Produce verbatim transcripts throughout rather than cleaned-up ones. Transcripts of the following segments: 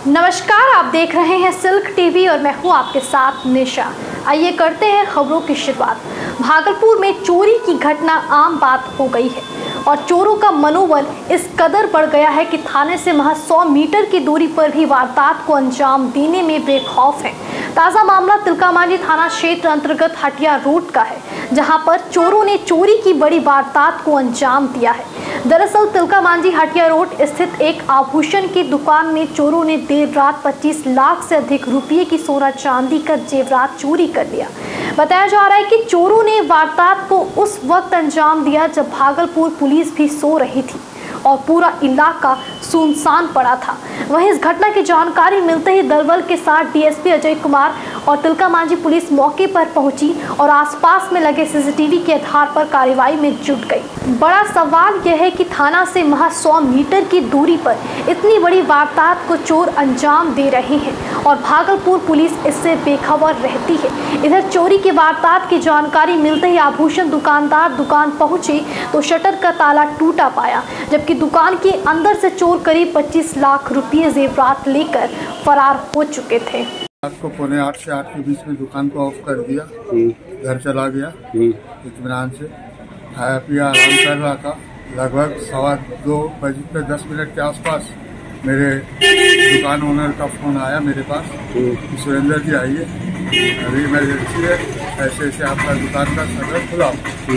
नमस्कार, आप देख रहे हैं सिल्क टीवी और मैं हूं आपके साथ निशा। आइए करते हैं खबरों की शुरुआत। भागलपुर में चोरी की घटना आम बात हो गई है और चोरों का मनोबल इस कदर बढ़ गया है कि थाने से महज सौ मीटर की दूरी पर भी वारदात को अंजाम देने में बेखौफ है। ताज़ा मामला तिलकामांझी थाना क्षेत्र अंतर्गत हटिया रोड का है, जहां पर चोरों ने चोरी की बड़ी वारदात को अंजाम दिया है। दरअसल तिलकामांझी हटिया रोड स्थित एक आभूषण की दुकान में चोरों ने देर रात पच्चीस लाख से अधिक रुपये की सोना चांदी का जेवरात चोरी कर लिया। बताया जा रहा है कि चोरों ने वारदात को उस वक्त अंजाम दिया जब भागलपुर पुलिस भी सो रही थी और पूरा इलाका सुनसान पड़ा था। वहीं इस घटना की जानकारी मिलते ही दलबल के साथ डीएसपी अजय कुमार और तिलकामांझी पुलिस मौके पर पहुंची और आसपास में लगे सीसीटीवी के आधार पर कार्रवाई में जुट गई। बड़ा सवाल यह है कि थाना से महज सौ मीटर की दूरी पर इतनी बड़ी वारदात को चोर अंजाम दे रहे हैं और भागलपुर पुलिस इससे बेखबर रहती है। इधर चोरी की वारदात की जानकारी मिलते ही आभूषण दुकानदार दुकान पहुंचे तो शटर का ताला टूटा पाया, जबकि दुकान के अंदर से चोर करीब पच्चीस लाख रुपये जेवरात लेकर फरार हो चुके थे। रात को पौने आठ से आठ के बीच में दुकान को ऑफ कर दिया, घर चला गया इत्मीनान से। खाया पिया आराम कर रहा था। लगभग सवा दो बजे पे दस मिनट के आसपास मेरे दुकान ओनर का फोन आया मेरे पास, सुरेंद्र जी आइए, अभी इमरजेंसी है, ऐसे ऐसे आपका दुकान का शटर खुला।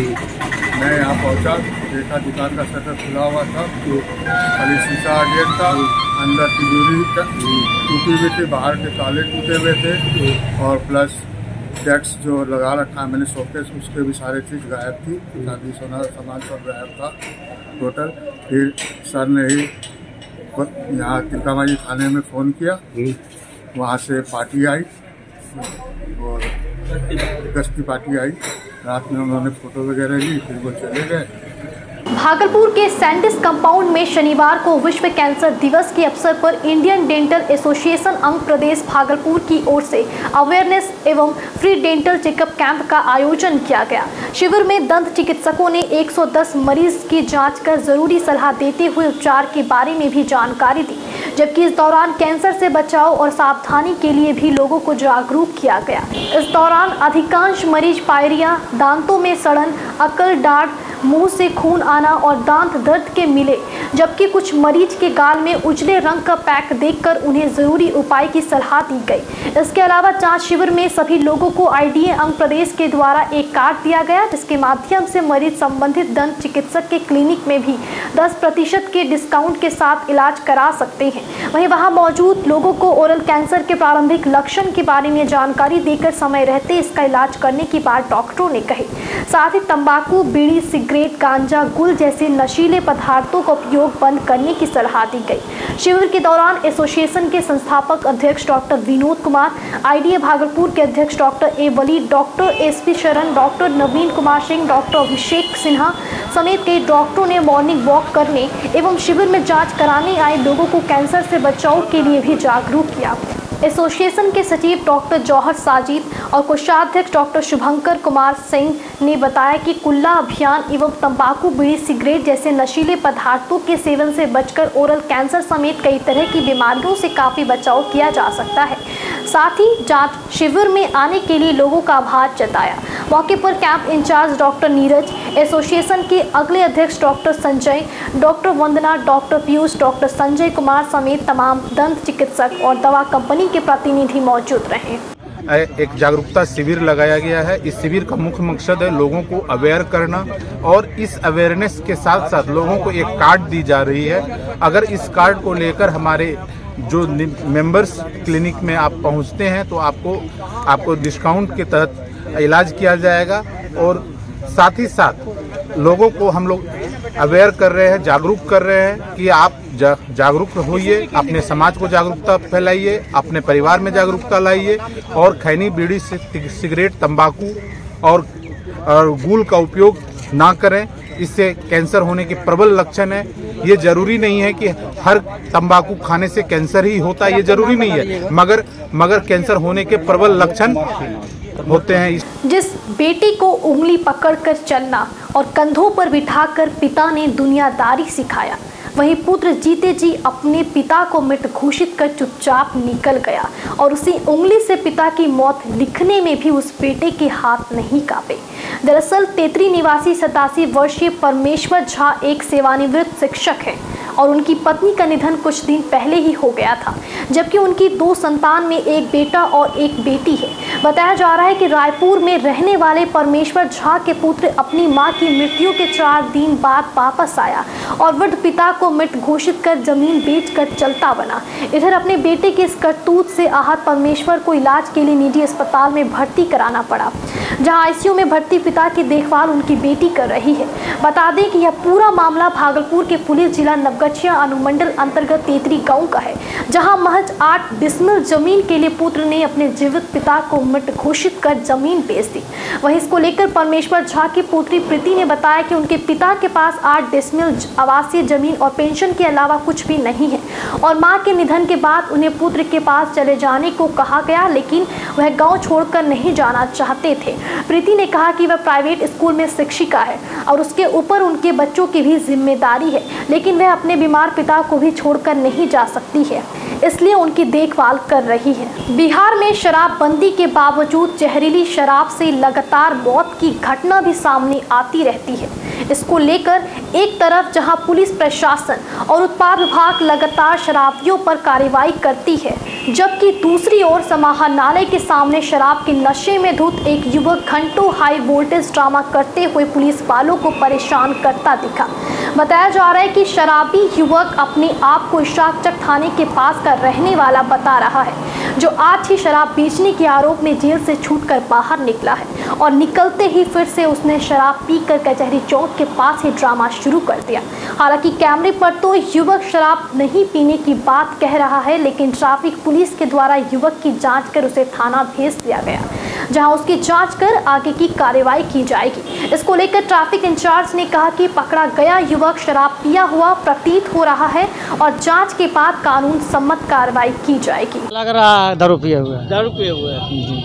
मैं यहाँ पहुँचा, देखा दुकान का शटर खुला हुआ था, खाली शीशा गेट था, अंदर तिजोरी टूटी हुई थी, बाहर के ताले टूटे हुए थे और प्लस टैक्स जो लगा रखा है मैंने शोकेस, उसके भी सारी चीज़ गायब थी, चांदी सोना सामान सब गायब था टोटल। फिर सर ने ही यहाँ तिलकामांझी थाने में फ़ोन किया, वहाँ से पार्टी आई और गश्ती पार्टी आई। रात में उन्होंने फोटो वगैरह ली, फिर वो चले गए। भागलपुर के सैंडिस कंपाउंड में शनिवार को विश्व कैंसर दिवस के अवसर पर इंडियन डेंटल एसोसिएशन अंग प्रदेश भागलपुर की ओर से अवेयरनेस एवं फ्री डेंटल चेकअप कैंप का आयोजन किया गया। शिविर में दंत चिकित्सकों ने एक सौ दस मरीज की जांच कर जरूरी सलाह देते हुए उपचार के बारे में भी जानकारी दी, जबकि इस दौरान कैंसर से बचाव और सावधानी के लिए भी लोगों को जागरूक किया गया। इस दौरान अधिकांश मरीज पायरिया, दांतों में सड़न, अकल, डांट, मुंह से खून आना और दांत दर्द के मिले, जबकि कुछ मरीज के गाल में उजले रंग का पैक देखकर उन्हें जरूरी उपाय की सलाह दी गई। इसके अलावा जांच शिविर में सभी लोगों को आईडीए अंग प्रदेश के द्वारा एक कार्ड दिया गया, जिसके माध्यम से मरीज संबंधित दंत चिकित्सक के क्लिनिक में भी दस प्रतिशत के डिस्काउंट के साथ इलाज करा सकते हैं। वहीं वहां मौजूद लोगों को ओरल कैंसर के प्रारंभिक लक्षण के बारे में जानकारी देकर समय रहते इसका इलाज करने की बात डॉक्टरों ने कही। साथ ही तंबाकू, बीड़ी, सिगरेट, गांजा, गुल जैसे नशीले पदार्थों का उपयोग बंद करने की सलाह दी गई। शिविर के दौरान एसोसिएशन के संस्थापक अध्यक्ष डॉक्टर विनोद कुमार, आईडीए भागलपुर के अध्यक्ष doctor A Wali, doctor S P Sharan, doctor Naveen Kumar Singh, doctor Abhishek Sinha समेत कई डॉक्टरों ने मॉर्निंग वॉक करने एवं शिविर में जांच कराने आए लोगों को कैंसर से बचाव के लिए भी जागरूक किया। एसोसिएशन के सचिव डॉक्टर जौहर साजिद और कोषाध्यक्ष डॉक्टर शुभंकर कुमार सिंह ने बताया कि कुल्ला अभियान एवं तंबाकू, बीड़ी, सिगरेट जैसे नशीले पदार्थों के सेवन से बचकर ओरल कैंसर समेत कई तरह की बीमारियों से काफ़ी बचाव किया जा सकता है। साथ ही जांच शिविर में आने के लिए लोगों का आभार जताया। मौके पर camp incharge doctor Neeraj, association के अगले अध्यक्ष doctor Sanjay, doctor Vandana, doctor Piyush, doctor Sanjay Kumar समेत तमाम दंत चिकित्सक और दवा कंपनी के प्रतिनिधि मौजूद रहे। एक जागरूकता शिविर लगाया गया है। इस शिविर का मुख्य मकसद है लोगों को अवेयर करना और इस अवेयरनेस के साथ साथ लोगों को एक कार्ड दी जा रही है। अगर इस कार्ड को लेकर हमारे जो मेंबर्स क्लिनिक में आप पहुंचते हैं तो आपको आपको डिस्काउंट के तहत इलाज किया जाएगा और साथ ही साथ लोगों को हम लोग अवेयर कर रहे हैं, जागरूक कर रहे हैं कि आप जा, जागरूक होइए, अपने समाज को जागरूकता फैलाइए, अपने परिवार में जागरूकता लाइए और खैनी, बीड़ी, सिगरेट, तंबाकू और, और गुल का उपयोग ना करें। इससे कैंसर होने के प्रबल लक्षण है। ये जरूरी नहीं है कि हर तंबाकू खाने से कैंसर ही होता है, ये जरूरी नहीं है, मगर मगर कैंसर होने के प्रबल लक्षण होते हैं। जिस बेटी को उंगली पकड़कर चलना और कंधों पर बिठाकर पिता ने दुनियादारी सिखाया, वहीं पुत्र जीते जी अपने पिता को मृत घोषित कर चुपचाप निकल गया और उसी उंगली से पिता की मौत लिखने में भी उस बेटे के हाथ नहीं कांपे। दरअसल तेतरी निवासी सतासी वर्षीय परमेश्वर झा एक सेवानिवृत्त शिक्षक हैं और उनकी पत्नी का निधन कुछ दिन पहले ही हो गया था, जबकि उनकी दो संतान में एक बेटा और एक बेटी है। बताया जा रहा है कि रायपुर में रहने वाले परमेश्वर झा के पुत्र अपनी मां की मृत्यु के चार दिन बाद वापस आया और वृद्ध पिता को मृत घोषित कर जमीन बेचकर चलता बना। इधर अपने बेटे के इस करतूत से आहत परमेश्वर को इलाज के लिए निजी अस्पताल में भर्ती कराना पड़ा, जहां आईसीयू में भर्ती पिता की देखभाल उनकी बेटी कर रही है। बता दें कि यह पूरा मामला भागलपुर के पुलिस जिला नवगछिया अनुमंडल अंतर्गत तेतरी गांव का है, जहां महज आठ डिसमिल जमीन के लिए पुत्र ने अपने जीवित पिता को मृत घोषित कर जमीन बेच दी। वहीं इसको लेकर परमेश्वर झा की पुत्री प्रीति ने बताया कि उनके पिता के पास आठ डिसमिल आवासीय जमीन और पेंशन के अलावा कुछ भी नहीं है और मां के निधन के बाद उन्हें पुत्र के पास चले जाने को कहा गया, लेकिन वह गाँव छोड़कर नहीं जाना चाहते थे। प्रीति ने कहा कि वह प्राइवेट स्कूल में शिक्षिका है और उसके ऊपर उनके बच्चों की भी जिम्मेदारी है, लेकिन वह अपने बीमार पिता को भी छोड़कर नहीं जा सकती है, इसलिए उनकी देखभाल कर रही है। बिहार में शराबबंदी के बावजूद जहरीली शराब से लगातार मौत की घटना भी सामने आती रहती है। इसको लेकर एक तरफ जहां पुलिस प्रशासन और उत्पाद विभाग लगातार शराबियों पर कार्रवाई करती है, जबकि दूसरी ओर समाहरणालय के सामने शराब के नशे में धुत एक युवक घंटों हाई वोल्टेज ड्रामा करते हुए पुलिस वालों को परेशान करता दिखा। बताया जा रहा है कि शराबी युवक अपने आप को इशाकचक थाने के पास का रहने वाला बता रहा है, जो आज ही शराब बेचने के आरोप में जेल से छूटकर बाहर निकला है और निकलते ही फिर से उसने शराब पीकर कचहरी चौक के पास ही ड्रामा शुरू कर दिया। हालांकि कैमरे पर तो युवक शराब नहीं पीने की बात कह रहा है, लेकिन ट्रैफिक पुलिस के द्वारा युवक की जांच कर उसे थाना भेज दिया गया, जहां उसकी जांच कर आगे की कार्रवाई की जाएगी। इसको लेकर ट्रैफिक इंचार्ज ने कहा कि पकड़ा गया युवक शराब पिया हुआ प्रतीत हो रहा है और जांच के बाद कानून सम्मत कार्रवाई की जाएगी। लग रहा है दारू पिए हुए दारू पिए हुए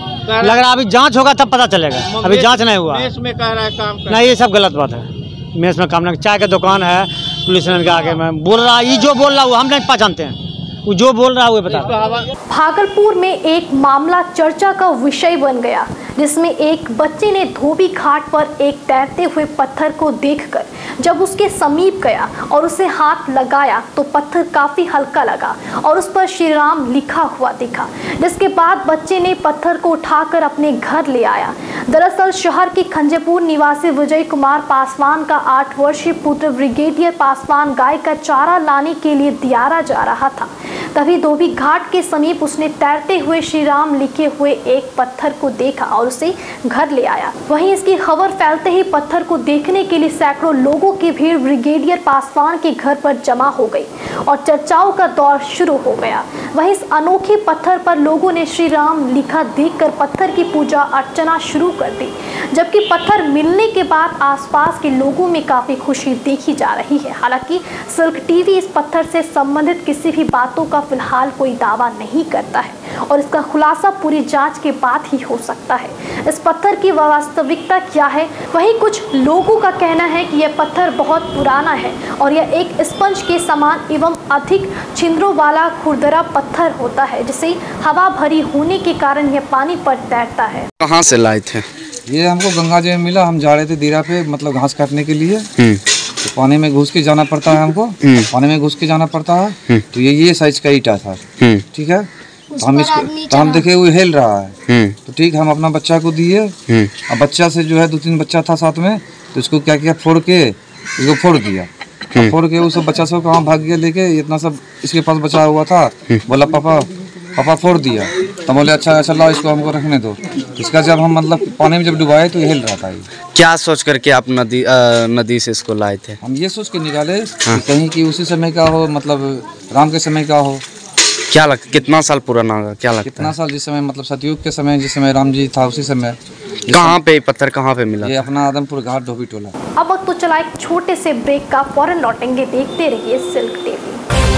लग रहा है, अभी जांच होगा तब पता चलेगा, अभी जांच नहीं हुआ। मेस में कह रहा है काम कर। नहीं, ये सब गलत बात है। मेस में काम नहीं, चाय का दुकान है, पुलिस के आगे में बोल रहा है, ये जो बोल रहा है हम नहीं पहचानते हैं, वो जो बोल रहा है वो बता। भागलपुर में एक मामला चर्चा का विषय बन गया, जिसमें एक बच्चे ने धोबी घाट पर एक तैरते हुए पत्थर को देखकर जब उसके समीप गया और उसे हाथ लगाया तो पत्थर काफी हल्का लगा और उस पर श्री राम लिखा हुआ दिखा, जिसके बाद बच्चे ने पत्थर को उठाकर अपने घर ले आया। दरअसल शहर के खंजेपुर निवासी विजय कुमार पासवान का आठ वर्षीय पुत्र ब्रिगेडियर पासवान गाय का चारा लाने के लिए दियारा जा रहा था, तभी धोबी घाट के समीप उसने तैरते हुए श्री राम लिखे हुए एक पत्थर को देखा और उसे घर ले आया। वहीं इसकी खबर फैलते ही पत्थर को देखने के लिए सैकड़ों लोगों की भीड़ ब्रिगेडियर पासवान के घर पर जमा हो गई और चर्चाओं का दौर शुरू हो गया। वहीं इस अनोखे पत्थर पर लोगों ने श्री राम लिखा देखकर पत्थर की पूजा अर्चना शुरू कर दी, जबकि पत्थर मिलने के बाद आसपास के लोगों में काफी खुशी देखी जा रही है। हालांकि सिल्क टीवी इस पत्थर से संबंधित किसी भी बातों का फिलहाल कोई दावा नहीं करता है और इसका खुलासा पूरी जांच के बाद ही हो सकता है। इस पत्थर की वास्तविकता क्या है, वहीं कुछ लोगों का कहना है कि यह पत्थर बहुत पुराना है और यह एक स्पंज के समान एवं अधिक छिद्रों वाला खुरदरा पत्थर होता है, जिसे हवा भरी होने के कारण यह पानी पर तैरता है। कहाँ से लाए थे? ये हमको गंगा जी में मिला, हम जा रहे थे दीरा पे मतलब घास काटने के लिए, तो पानी में घुस के जाना पड़ता है हमको, पानी में घुस के जाना पड़ता है। तो ये ये साइज का ईटा था, ठीक है। तो हम इसको तो हम देखे वो हिल रहा है, तो ठीक हम अपना बच्चा को दिए। अब बच्चा से जो है दो तीन बच्चा था साथ में, तो इसको क्या किया, फोड़ के इसको फोड़ दिया, फोड़ के वो सब बच्चा सब कहाँ भाग गया लेके, इतना सब इसके पास बचा हुआ था। बोला पापा पापा फोड़ दिया, तो बोले अच्छा अच्छा लाओ इसको हमको रखने दो। इसका जब हम मतलब पानी में जब डुबाए तो ये हिल रहा था। ये क्या सोच करके आप नदी नदी से इसको लाए थे? हम ये सोच के निकाले कि कहीं कि उसी समय का हो, मतलब राम के समय का हो। क्या लगता, कितना साल पुराना होगा, क्या लगता कितना साल? जिस समय मतलब सतयुग के समय, जिस समय राम जी था उसी समय। कहाँ पे पत्थर कहाँ पे मिला? ये अपना आदमपुर घाट धोबी टोला। अब वक्त तो चला एक छोटे से ब्रेक का, फौरन लौटेंगे, देखते रहिए सिल्क टीवी।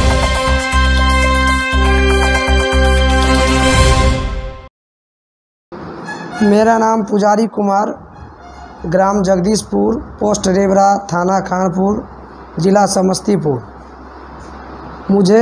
मेरा नाम पुजारी कुमार, ग्राम जगदीशपुर, पोस्ट रेवरा, थाना खानपुर, जिला समस्तीपुर। मुझे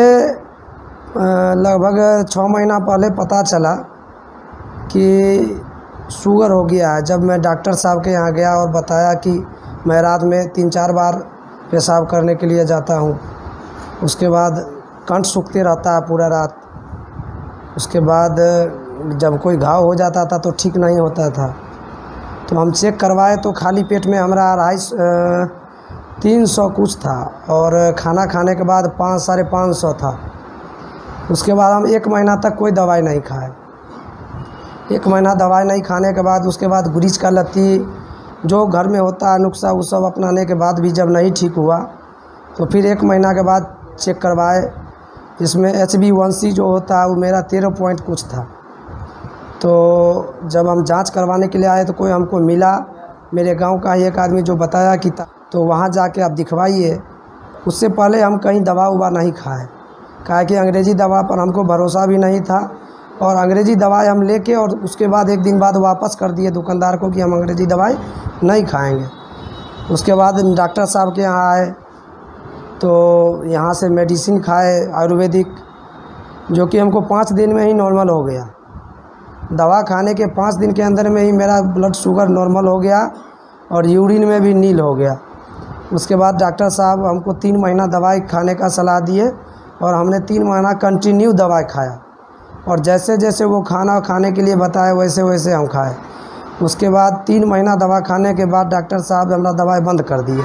लगभग छः महीना पहले पता चला कि शुगर हो गया है। जब मैं डॉक्टर साहब के यहाँ गया और बताया कि मैं रात में तीन चार बार पेशाब करने के लिए जाता हूँ, उसके बाद कंठ सूखते रहता है पूरा रात, उसके बाद जब कोई घाव हो जाता था तो ठीक नहीं होता था। तो हम चेक करवाए तो खाली पेट में हमारा अढ़ाई तीन सौ कुछ था और खाना खाने के बाद पाँच साढ़े पाँच सौ था। उसके बाद हम एक महीना तक कोई दवाई नहीं खाए। एक महीना दवाई नहीं खाने के बाद उसके बाद गुरीच का लत्ती जो घर में होता है नुस्खा वो सब अपनाने के बाद भी जब नहीं ठीक हुआ तो फिर एक महीना के बाद चेक करवाए। इसमें एच बी वन सी जो होता है वो मेरा तेरह पॉइंट कुछ था। तो जब हम जांच करवाने के लिए आए तो कोई हमको मिला, मेरे गांव का ही एक आदमी जो बताया कि तो वहाँ जाके आप दिखवाइए। उससे पहले हम कहीं दवा उवा नहीं खाए, काहे कि अंग्रेज़ी दवा पर हमको भरोसा भी नहीं था और अंग्रेज़ी दवाई हम लेके और उसके बाद एक दिन बाद वापस कर दिए दुकानदार को कि हम अंग्रेज़ी दवाई नहीं खाएंगे। उसके बाद डॉक्टर साहब के यहाँ आए तो यहाँ से मेडिसिन खाए आयुर्वेदिक, जो कि हमको पाँच दिन में ही नॉर्मल हो गया। दवा खाने के पाँच दिन के अंदर में ही मेरा ब्लड शुगर नॉर्मल हो गया और यूरिन में भी नील हो गया। उसके बाद डॉक्टर साहब हमको तीन महीना दवाई खाने का सलाह दिए और हमने तीन महीना कंटिन्यू दवाई खाया और जैसे जैसे वो खाना खाने के लिए बताए वैसे वैसे हम खाए। उसके बाद तीन महीना दवा खाने के बाद डॉक्टर साहब हमारा दवाई बंद कर दिए।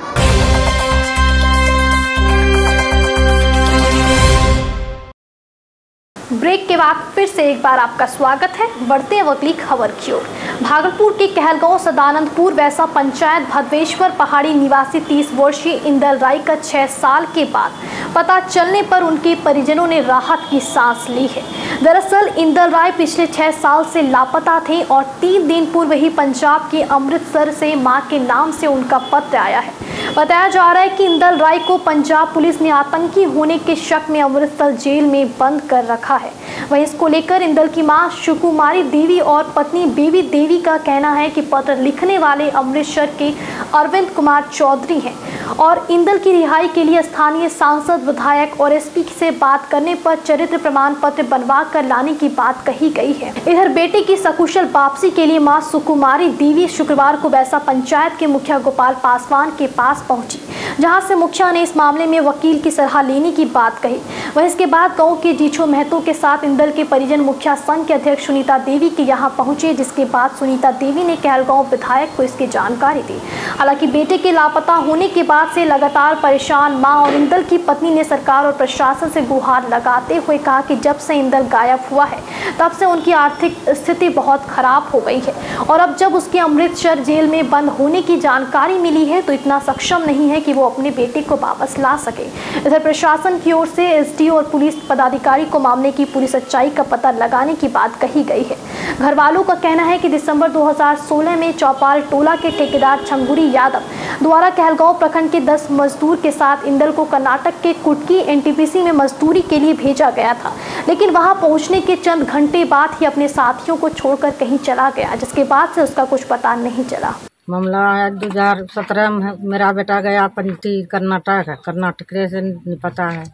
ब्रेक के बाद फिर से एक बार आपका स्वागत है। बढ़ते हैं अगली खबर की ओर। भागलपुर के कहलगांव सदानंदपुर वैसा पंचायत भदवेश्वर पहाड़ी निवासी तीस वर्षीय इंदल राय का छह साल के बाद पता चलने पर उनके परिजनों ने राहत की सांस ली है। दरअसल इंदल राय पिछले छह साल से लापता थे और तीन दिन पूर्व ही पंजाब के अमृतसर से मां के नाम से उनका पत्र आया है। बताया जा रहा है कि इंदल राय को पंजाब पुलिस ने आतंकी होने के शक में अमृतसर जेल में बंद कर रखा है। वहीं इसको लेकर इंदल की मां सुकुमारी देवी और पत्नी बेबी देवी का कहना है कि पत्र लिखने वाले अमृतसर के अरविंद कुमार चौधरी हैं और इंदल की रिहाई के लिए स्थानीय सांसद, विधायक और एसपी से बात करने पर चरित्र प्रमाण पत्र बनवा कर लाने की बात कही गई है। इधर बेटे की सकुशल वापसी के लिए मां सुकुमारी देवी शुक्रवार को वैसा पंचायत के मुखिया गोपाल पासवान के पास पहुंची, जहां से मुखिया ने इस मामले में वकील की सलाह लेने की बात कही। वहीं इसके बाद गांव के जीछो महतो के साथ इंदल के परिजन मुखिया संघ के अध्यक्ष सुनीता देवी के यहां पहुंचे, जिसके बाद सुनीता देवी ने कहलगांव विधायक को इसकी जानकारी दी। हालांकि बेटे के लापता होने के बाद से लगातार परेशान मां और इंदल की पत्नी ने सरकार और प्रशासन से गुहार लगाते हुए कहा कि जब से इंदल गायब हुआ है तब से उनकी आर्थिक स्थिति बहुत खराब हो गई है और अब जब उसके अमृतसर जेल में बंद होने की जानकारी मिली है तो इतना सक्षम नहीं है कि वो अपने बेटे को वापस ला सके। इधर प्रशासन की ओर से एसडी और पुलिस पदाधिकारी को मामले की पूरी सच्चाई का पता लगाने की बात कही गई है। घर वालों का कहना है कि दिसंबर दो हज़ार सोलह में चौपाल टोला के ठेकेदार छंगुरी यादव द्वारा कहलगांव प्रखंड के दस मजदूर के साथ इंदल को कर्नाटक के कुटकी एनटीपीसी में मजदूरी के लिए भेजा गया था, लेकिन वहां पहुंचने के चंद घंटे बाद ही अपने साथियों को छोड़कर कहीं चला गया, जिसके बाद से उसका कुछ पता नहीं चला। मामला है दो हजार सत्रह में मेरा बेटा गया पंटी कर्नाटक है, कर्नाटक से नहीं पता है।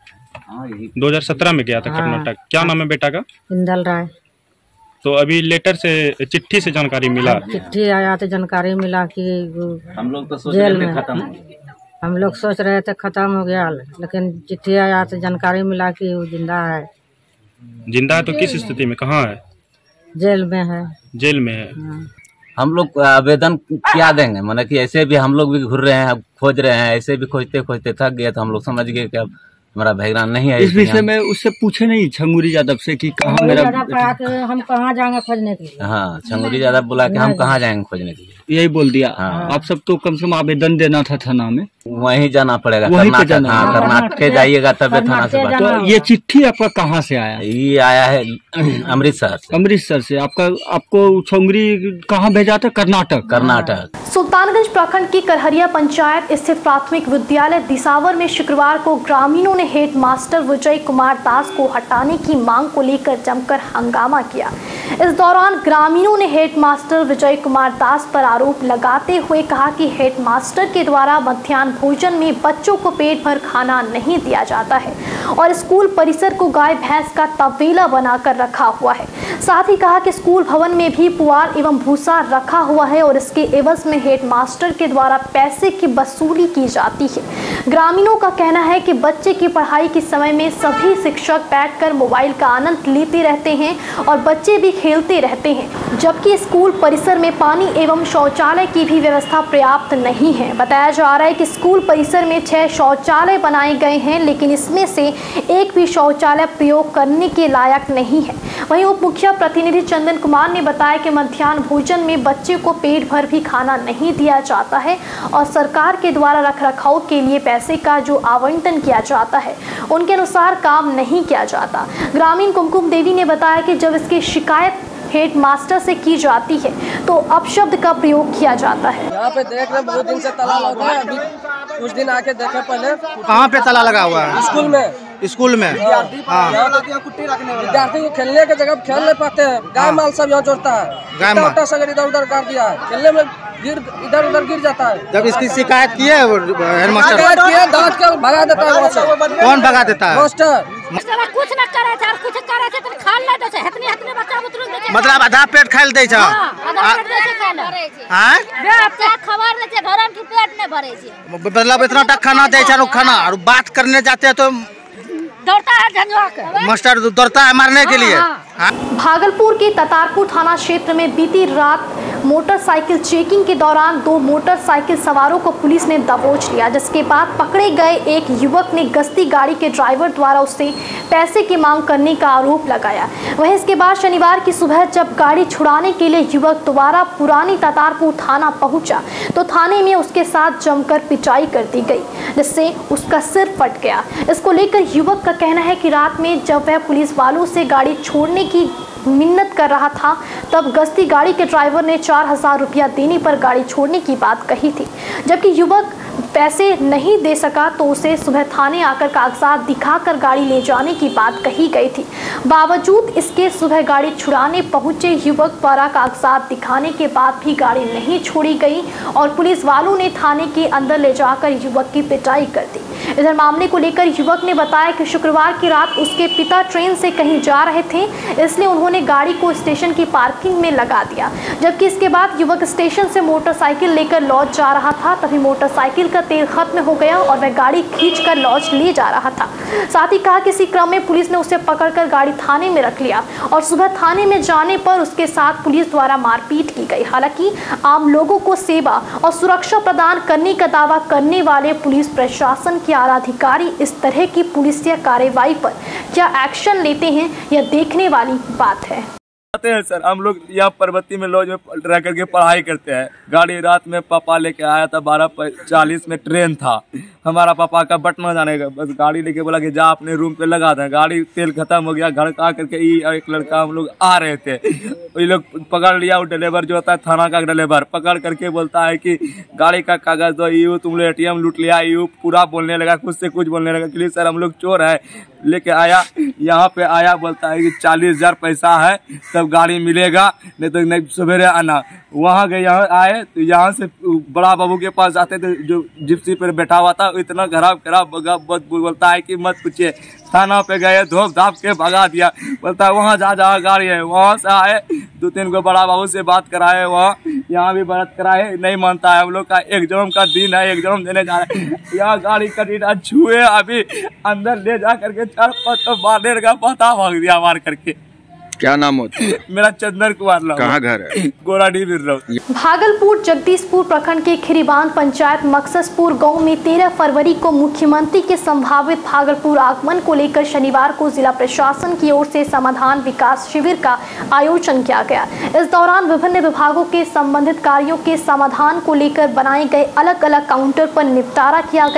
दो हज़ार सत्रह में गया था हाँ, कर्नाटक। क्या नाम है बेटा का? इंदल राय। तो अभी लेटर से, चिट्ठी से जानकारी मिला? चिट्ठी आया तो जानकारी मिला कि हम लोग तो सोच जेल रहे थे में खत्म हम लोग सोच रहे थे खत्म हो गया, लेकिन चिट्ठी आया तो जानकारी मिला कि वो जिंदा है। जिंदा है तो किस स्थिति में, कहाँ है? जेल में है। जेल में है। हम लोग आवेदन क्या देंगे, माने कि ऐसे भी हम लोग भी घूर रहे हैं, खोज रहे हैं, ऐसे भी खोजते खोजते थक गए तो हम लोग समझ गए कि अब हमारा बहरान नहीं है। इस विषय में उससे पूछे नहीं छंगुरी यादव से कि कहाँ मेरा हम कहाँ जाएंगे खोजने के लिए? हाँ, छंगुरी यादव बोला कि हम कहाँ जाएंगे खोजने के लिए, यही बोल दिया। हाँ। आप सब तो कम से कम आवेदन देना था थाना में, वहीं जाना पड़ेगा। वहीं पे कर्नाटक, जाना हाँ, है। कर्नाटक के जाइएगा तब थाना से बात। तो ये चिट्ठी आपका कहाँ से आया? ये आया है अमृतसर से। अमृतसर से। आपका आपको छंगुरी कहाँ भेजा था? कर्नाटक। कर्नाटक। सुल्तानगंज प्रखंड की करहरिया पंचायत स्थित प्राथमिक विद्यालय दिसावर में शुक्रवार को ग्रामीणों ने हेड मास्टर विजय कुमार दास को हटाने की मांग को लेकर जमकर हंगामा किया। इस दौरान ग्रामीणों ने हेड मास्टर विजय कुमार दास पर आरोप लगाते हुए कहा कि हेड मास्टर के द्वारा मध्याह्न मध्याह्न भोजन में बच्चों को पेट भर खाना नहीं दिया जाता है और स्कूल परिसर को गाय भैंस का तबेला बनाकर रखा हुआ है। साथ ही कहा कि स्कूल भवन में भी पुआल एवं भूसा रखा हुआ है और इसके एवज में हेडमास्टर के द्वारा पैसे की वसूली की जाती है। ग्रामीणों का कहना है कि बच्चे की पढ़ाई के समय में सभी शिक्षक बैठकर मोबाइल का आनंद लेते रहते हैं और बच्चे भी खेलते रहते हैं, जबकि स्कूल परिसर में पानी एवं शौचालय की भी व्यवस्था पर्याप्त नहीं है। बताया जा रहा है कि स्कूल परिसर में छह शौचालय बनाए गए हैं, लेकिन इसमें से एक भी शौचालय प्रयोग करने के लायक नहीं है। वहीं उप मुखिया प्रतिनिधि चंदन कुमार ने बताया कि मध्याह्न भोजन में बच्चे को पेट भर भी खाना नहीं दिया जाता है और सरकार के द्वारा रखरखाव के लिए पैसे का जो आवंटन किया जाता है उनके अनुसार काम नहीं किया जाता। ग्रामीण कुमकुम देवी ने बताया कि जब इसकी शिकायत हेड मास्टर से की जाती है तो अपशब्द का प्रयोग किया जाता है। यहाँ पे देख रहे बहुत दिन से ताला लगा है, अभी कुछ दिन आके देखे पहले। कहाँ पे ताला लगा हुआ है? स्कूल में। स्कूल में विद्यार्थी को खेलने की जगह खेल नहीं पाते हैं, गाय माल सब यहाँ जोड़ता है, गाय माल सब इधर उधर कर दिया है, खेलने में गिर इधर उधर गिर जाता है। जब इसकी शिकायत की है हेडमास्टर दांत के भगा देता है वहाँ से। कौन भगा देता है? मास्टर। कुछ न करे थे, कुछ करे थे तो खा ले दे, इतने इतने बच्चा बुतरू दे। मतलब आधा पेट खाइल दे छ। आधा पेट दे खा ले। हां? बच्चा खबर दे छ, घर में पेट नहीं भरे छ। मतलब इतना तक खाना दे छ खाना और बात करने जाते हैं तो दौड़ता है झंझुआ के। मास्टर दौड़ता है मारने के लिए। भागलपुर के ततारपुर थाना क्षेत्र में बीती रात मोटरसाइकिल चेकिंग के दौरान दो मोटरसाइकिल सवारों को पुलिस ने दबोच लिया, जिसके बाद पकड़े गए एक युवक ने गश्ती गाड़ी के ड्राइवर द्वारा उससे पैसे की मांग करने का आरोप लगाया। वहीं इसके बाद शनिवार की सुबह जब गाड़ी छुड़ाने के लिए युवक दोबारा पुरानी ततारपुर थाना पहुंचा तो थाने में उसके साथ जमकर पिटाई कर दी गई, जिससे उसका सिर फट गया। इसको लेकर युवक का कहना है कि रात में जब वह पुलिस वालों से गाड़ी छोड़ने की मिन्नत कर रहा था तब गश्ती गाड़ी के ड्राइवर ने चार हजार रुपया देने पर गाड़ी छोड़ने की बात कही थी, जबकि युवक पैसे नहीं दे सका तो उसे सुबह थाने आकर कागजात दिखाकर गाड़ी ले जाने की बात कही गई थी। बावजूद इसके सुबह गाड़ी छुड़ाने पहुंचे युवक द्वारा कागजात दिखाने के बाद भी गाड़ी नहीं छोड़ी गई और पुलिस वालों ने थाने के अंदर ले जाकर युवक की पिटाई कर दी। इधर मामले को लेकर युवक ने बताया कि शुक्रवार की रात उसके पिता ट्रेन से कहीं जा रहे थे, इसलिए उन्होंने गाड़ी को स्टेशन की पार्किंग में लगा दिया, जबकि इसके बाद युवक स्टेशन से मोटरसाइकिल लेकर लॉज जा रहा था। तभी मोटरसाइकिल का तेल खत्म हो गया और वह गाड़ी खींचकर लॉज ले जा रहा था। साथ ही कहा कि इसी क्रम में पुलिस ने उसे पकड़कर गाड़ी थाने में रख लिया और सुबह थाने में जाने पर उसके साथ पुलिस द्वारा मारपीट की गई। हालांकि आम लोगों को सेवा और सुरक्षा प्रदान करने का दावा करने वाले पुलिस प्रशासन के आला अधिकारी इस तरह की पुलिसिया कार्रवाई पर क्या एक्शन लेते हैं, यह देखने वाली बात है। आते हैं सर, हम लोग यहाँ पर्वती में लॉज में रह करके पढ़ाई करते हैं। गाड़ी रात में पापा लेके आया था, बारह चालीस में ट्रेन था। हमारा पापा का बटना जाने का, बस गाड़ी लेके बोला कि जा अपने रूम पे लगा दें। गाड़ी तेल खत्म हो गया, घर का करके एक लड़का हम लोग आ रहे थे, वही लोग पकड़ लिया। वो ड्राइवर जो होता है थाना का ड्राइवर पकड़ करके बोलता है कि गाड़ी का कागज दो, यू तुम लोग एटीएम लूट लिया, यू पूरा बोलने लगा, खुद से कुछ बोलने लगा कि सर हम लोग चोर है। लेके आया, यहाँ पे आया, बोलता है कि चालीस हजार पैसा है तब गाड़ी मिलेगा, नहीं तो नहीं सवेरे आना। वहाँ गए, यहाँ आए तो यहाँ से बड़ा बाबू के पास जाते थे, जो जिप्सी पर बैठा हुआ था, इतना खराब खराब बोलता है कि मत पूछिए। थाना पे गए, धोप धाप के भगा दिया, बोलता है वहाँ जा जा गाड़ी है। वहाँ से आए, दो तीन को बड़ा बाबू से बात कराए, वहाँ यहाँ भी बात कराए, नहीं मानता है। हम लोग का एक जन्म का दिन है, एक जन्म देने जा रहे हैं। यहाँ गाड़ी का डीडा छुए, अभी अंदर ले जा करके चार पाँच तो मारने का पता भाग दिया मार करके। क्या नाम होता है? मेरा चंदन कुमार। कहाँ घर है? गोराडी रोड। भागलपुर जगदीशपुर प्रखंड के खीरीबांध पंचायत मकससपुर गांव में तेरह फरवरी को मुख्यमंत्री के संभावित भागलपुर आगमन को लेकर शनिवार को जिला प्रशासन की ओर से समाधान विकास शिविर का आयोजन किया गया। इस दौरान विभिन्न विभागों के संबंधित कार्यों के समाधान को लेकर बनाए गए अलग अलग काउंटर पर निपटारा किया गया।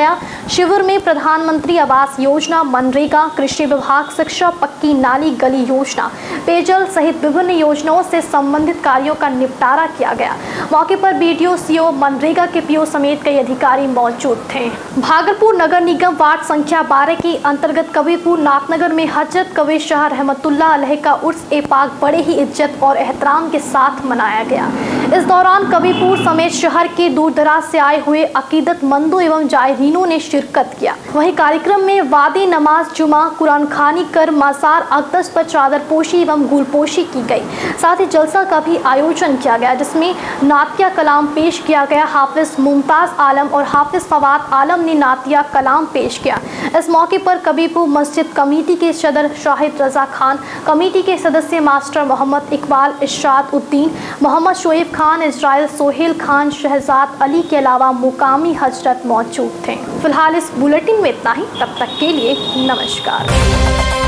शिविर में प्रधानमंत्री आवास योजना, मनरेगा, कृषि विभाग, शिक्षा, पक्की नाली गली योजना, पेयजल सहित विभिन्न योजनाओं से संबंधित कार्यों का निपटारा किया गया। मौके पर बीडीओ, सीओ, मनरेगा के पीओ समेत कई अधिकारी मौजूद थे। भागलपुर नगर निगम वार्ड संख्या बारह के अंतर्गत कबीरपुर नाथनगर में हजरत कबीर शाह रहमतुल्लाह अलैह का उर्स ए पाक बड़े ही इज्जत और एहतराम के साथ मनाया गया। इस दौरान कबीरपुर समेत शहर के दूर दराज से आए हुए अकीदतमंदों एवं जायरीनों ने शिरकत किया। वहीं कार्यक्रम में वादी नमाज, जुमा, कुरान खानी कर मज़ार अक़दस पर चादर पोशी एवं गुलपोशी की गई। साथ ही जलसा का भी आयोजन किया गया, जिसमें नातिया कलाम पेश किया गया। हाफिज मुमताज आलम और हाफिज फवाद आलम ने नातिया कलाम पेश किया। इस मौके पर कबीरपुर मस्जिद कमेटी के सदर शाहिद रजा खान, कमेटी के सदस्य मास्टर मोहम्मद इकबाल, इरशाद उद्दीन, मोहम्मद शोएब खान, इजराइल, सोहेल खान, शहजाद अली के अलावा मुकामी हजरत मौजूद थे। फिलहाल इस बुलेटिन में इतना ही। तब तक के लिए नमस्कार।